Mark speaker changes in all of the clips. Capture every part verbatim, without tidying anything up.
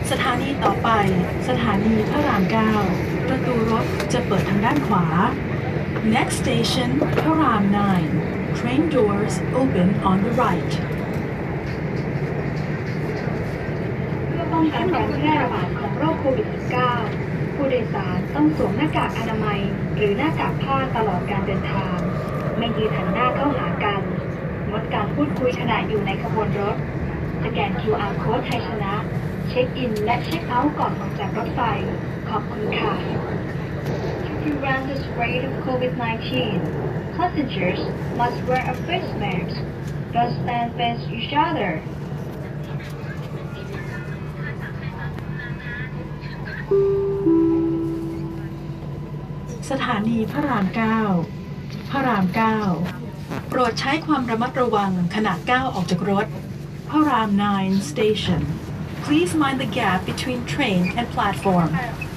Speaker 1: สถานีต่อไปสถานีพระรามเก้าประตูรถจะเปิดทางด้านขวา Next station พระราม nine Train doors open on the right
Speaker 2: เพื่อป้องกันการแพร่ระบาดของโรคโควิด สิบเก้า ผู้โดยสารต้องสวมหน้ากากอนามัยหรือหน้ากากผ้าตลอดการเดินทางไม่ยืนหันหน้าเข้าหากันงดการพูดคุยขณะอยู่ในขบวนรถสแกน คิว อาร์ Code ไทยชนะเช็คอินและเช็คเอาท์ก่อนออกจากรถไฟขอบคุณค่ะ To prevent the spread of COVID nineteen, passengers must wear a face mask, don't stand face each other.
Speaker 1: สถานีพระรามเก้าพระรามเก้าโปรดใช้ความระมัดระวังขณะก้าวออกจากรถพระราม nine station Please mind the gap between train and platform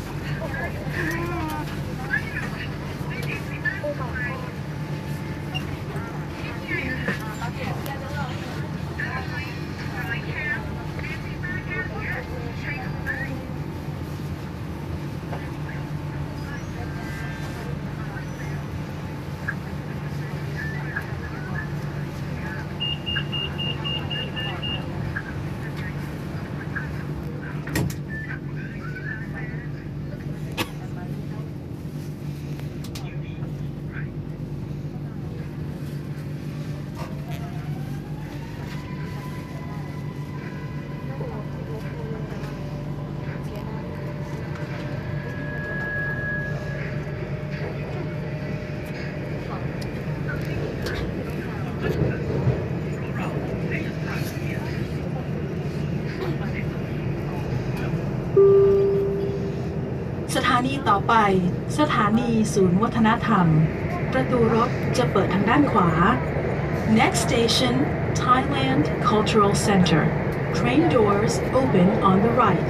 Speaker 1: สถานีต่อไปสถานีศูนย์วัฒนธรรมประตูรถจะเปิดทางด้านขวา Next station Thailand Cultural Center Train doors open on the right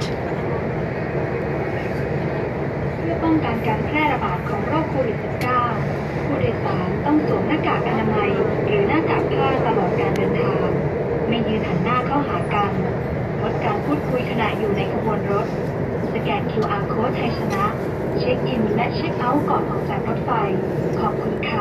Speaker 2: เพื่อป้องกันการแพร่ระบาดของโรคโควิด สิบเก้า ผู้โดยสารต้องสวมหน้ากากอนามัยหรือหน้ากากผ้าตลอดการเดินทางไม่ยืนหันหน้าเข้าหากันงดการพูดคุยขณะอยู่ในขบวนรถสแกน คิว อาร์ Code ไทยชนะเช็คอินและเช็คเอาท์ก่อนออกจากรถไฟขอบคุณค่ะ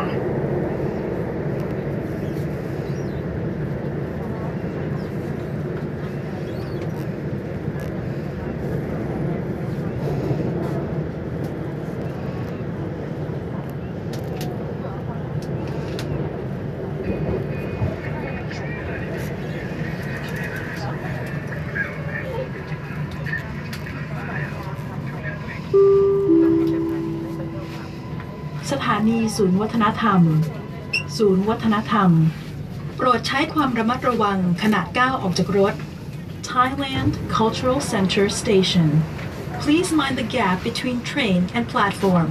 Speaker 1: สถานีศูนย์วัฒนธรรมศูนย์วัฒนธรรมโปรดใช้ความระมัดระวังขณะก้าวออกจากรถ Thailand Cultural Center Station Please mind the gap between train and platform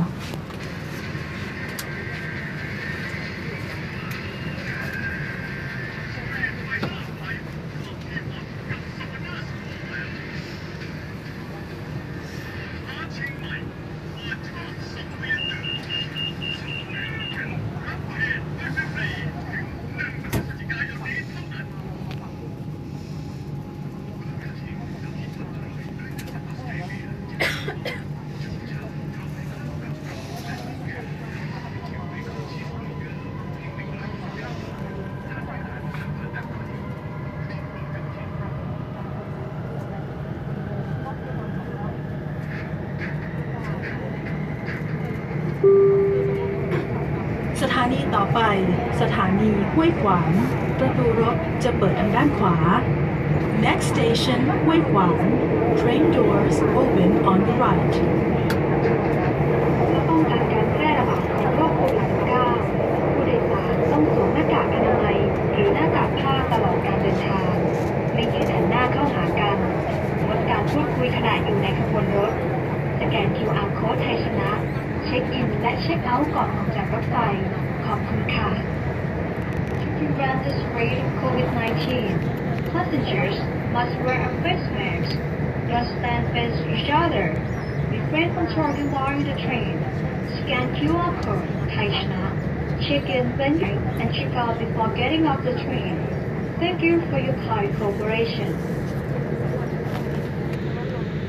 Speaker 1: สถานีต่อไปสถานีห้วยขวางประตูรถจะเปิดทางด้านขวา Next station ห้วยขวาง Train doors open on the right
Speaker 2: เพื่อป้องกันการแพร่ระบาดของโรคโควิด สิบเก้า ผู้โดยสารต้องสวมหน้ากากอนามัยหรือหน้ากากผ้าตลอดการเดินทางไม่ยืนหันหน้าเข้าหากันงดการพูดคุยขณะอยู่ในขบวนรถสแกน คิว อาร์ Code ไทยชนะเช็คอินและเช็คเอาท์ก่อนออกจากรถไฟขอบคุณค่ะ To prevent the spread of COVID nineteen, passengers must wear a face mask, don't stand face each other, refrain from talking while in the train, scan คิว อาร์ Code ไทยชนะ check in when you and check out before getting off the train. Thank you for your kind cooperation.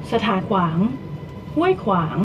Speaker 1: สถาขวาง ห้วยขวาง